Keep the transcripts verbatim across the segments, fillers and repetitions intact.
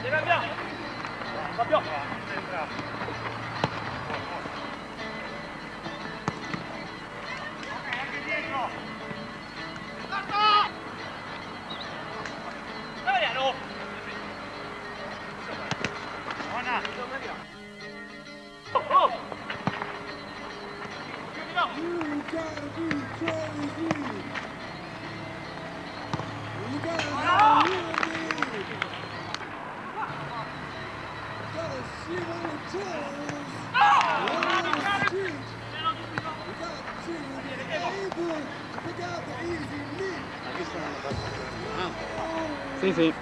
Sì, sì.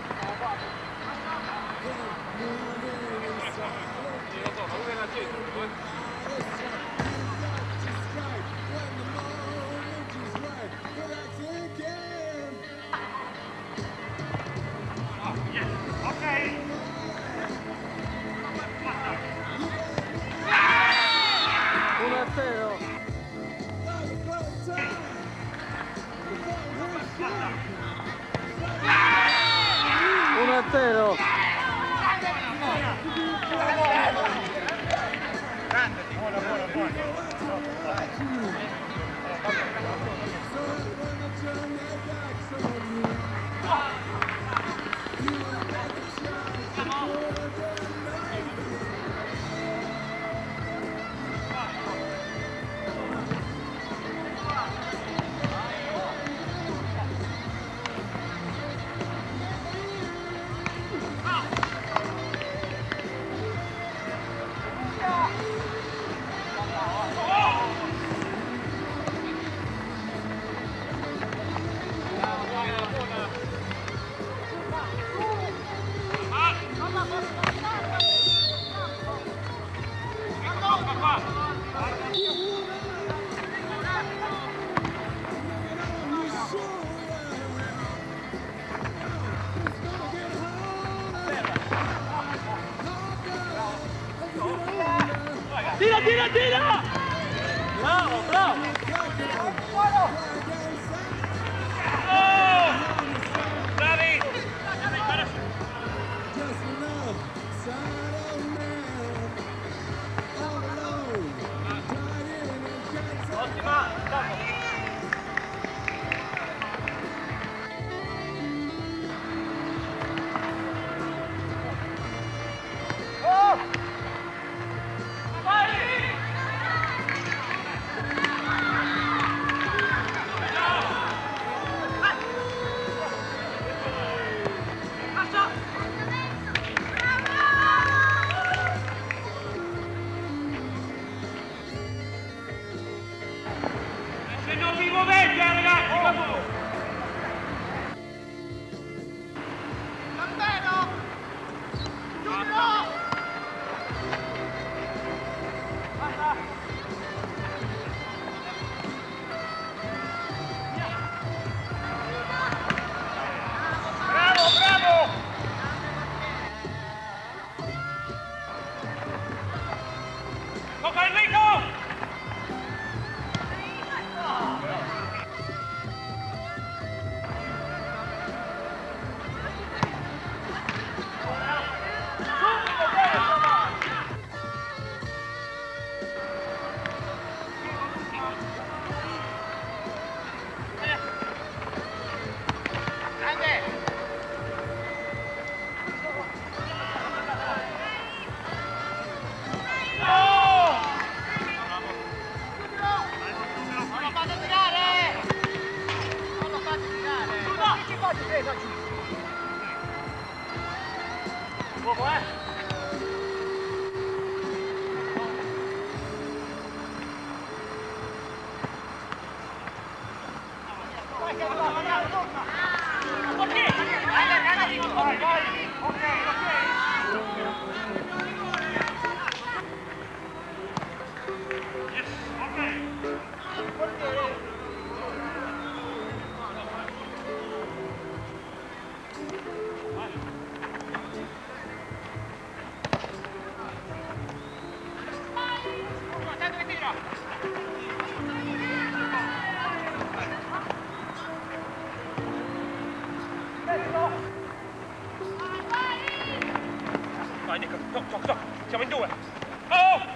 uno a zero. uno a zero. Buona, buona, buona. Tira, tira, tira! Bravo, bravo! Oh! Bravi! Ottima! Se non vi muovete ragazzi, vamos! Davvero! Giulio! Basta! Bravo, bravo! Tocca Enrico! Uomo, eh! Vai, che va, vai, torna! Ok! Vai, vai! Ok, ok! Yes, ok! Portiere! vai Nico, no, no, no, siamo in due. Oh!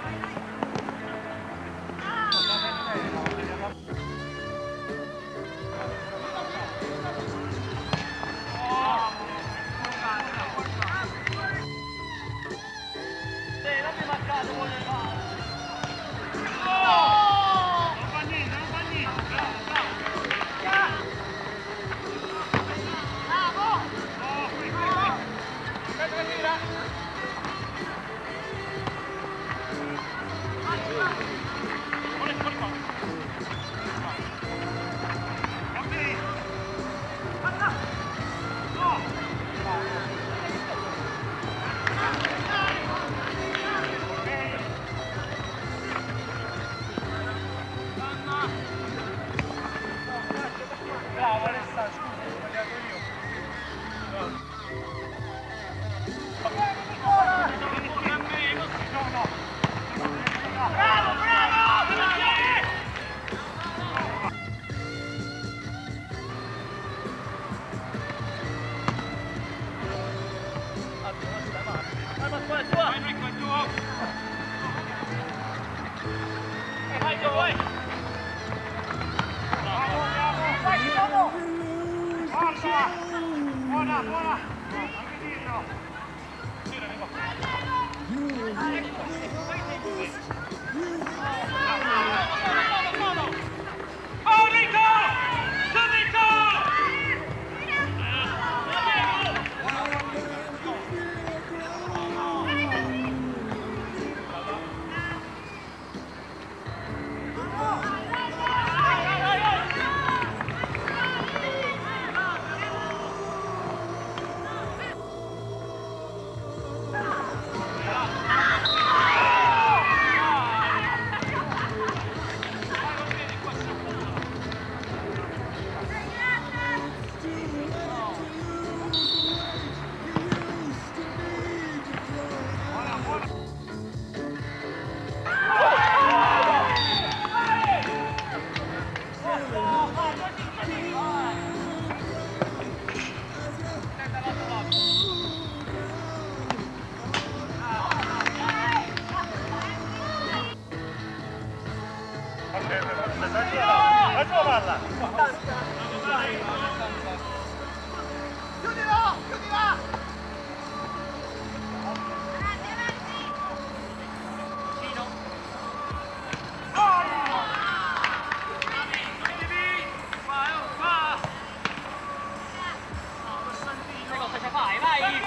Buona, buona! Anche dirlo! Oh Nico! Subito! Vai palla! Chiudila! Chiudila! Cosa fai? Vai!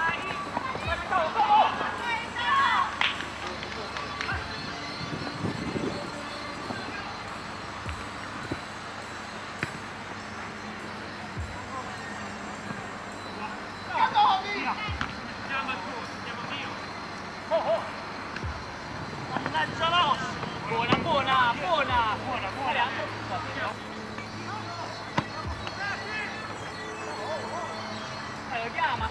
Buona, buona, buona! Buona, buona! Eh, lo chiama!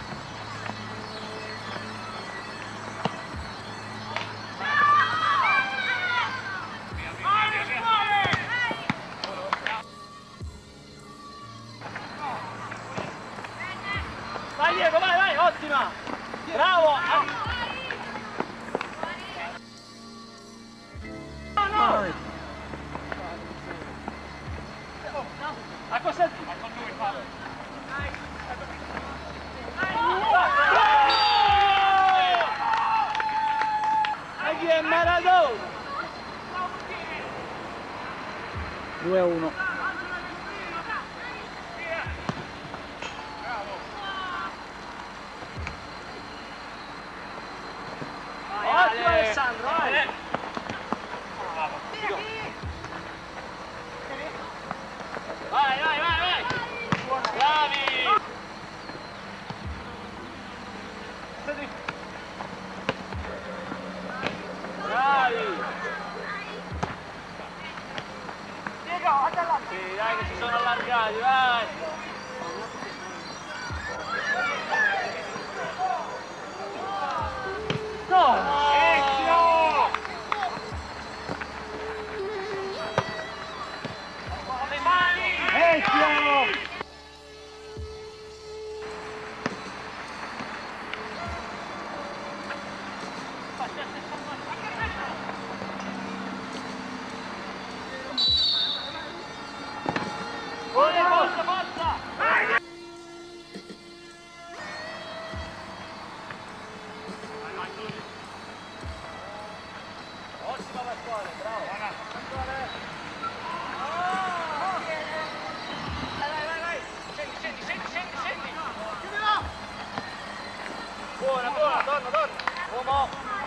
Vai Diego, vai, vai, ottima! Bravo! A cosa ti? A con lui fa. E chi è Maradona? due a uno. Ottimo Alessandro, vai! Vai, vai, vai, vai! Bravi! Bravi! Sì, dai che si sono allargati, vai! No! torna, torna, torna. Uomo.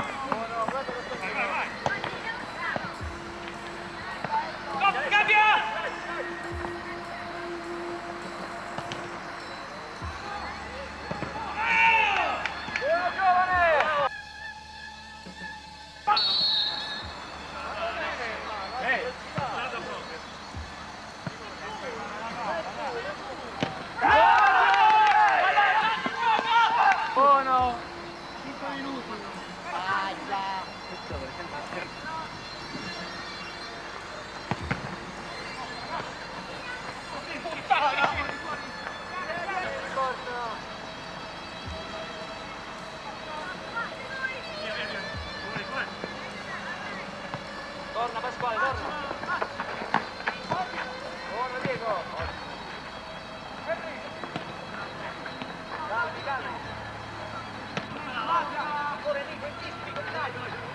Cambia! Buona giovane! Buono! cinque minuti. Torna Pasquale, torna! Buono Diego. Calmi, calmi. Ancora lì, quentisti, dai.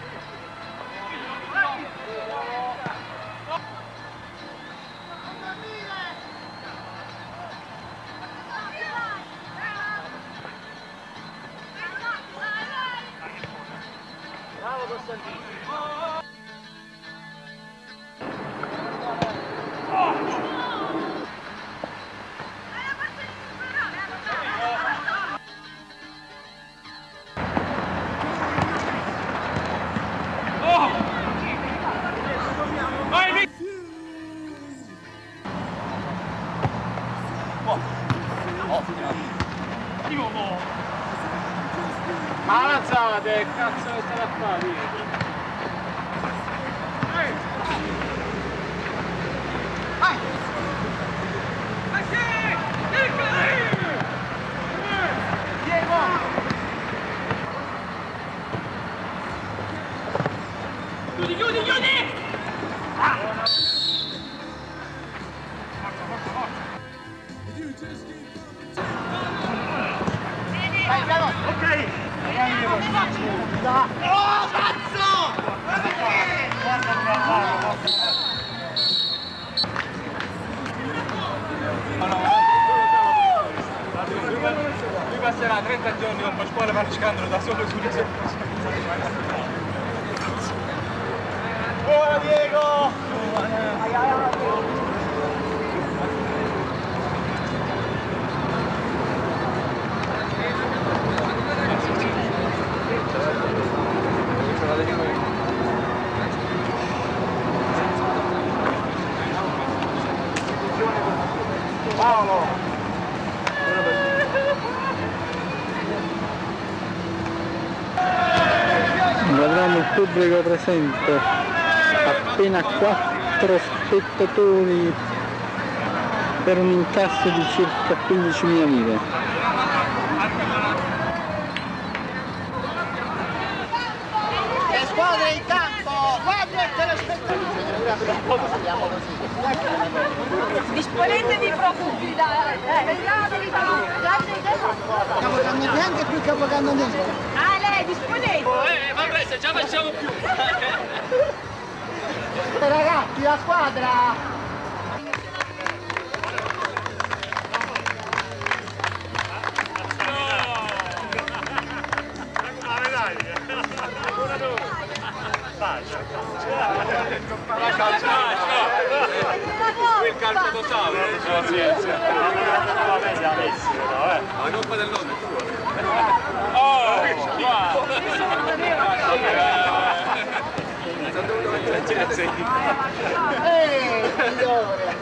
Bravo Costantino. Ammazzate, cazzo che state a fare? Chiudi, chiudi, chiudi! Vai, bravo! Ok! Oh, cazzo! Lui passerà trenta giorni con Pasquale Marcicandolo da solo sull'isola. Buona Diego! Paolo! Vedremo il pubblico presente, appena quattro spettatori per un incasso di circa quindicimila lire. Le squadre in campo! Guarda il telespettatori! Disponetevi profondità, eh, vediamovi Stiamo cambiando anche più capocanno dentro. Ah, lei, disponete! Eh, vabbè, se già facciamo più! Ragazzi, la squadra! Il calcio totale, la scienza. La coppa del nome. Oh, wow. Eeeh, signore!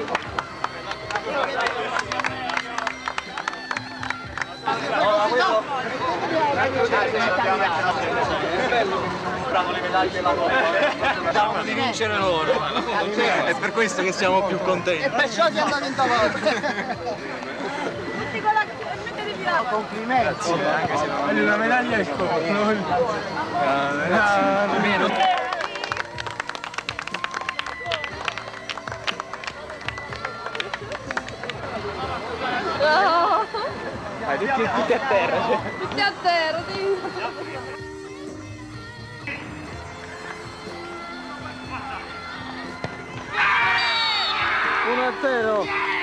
Comprano le medaglie la Diciamo di vincere loro. È per questo che siamo più contenti. E perciò ti hanno vinto loro! Tutti con la... mettetevi là! Complimenti! La medaglia è No! Tutti, tutti a terra. Tutti a terra, sì. uno a zero.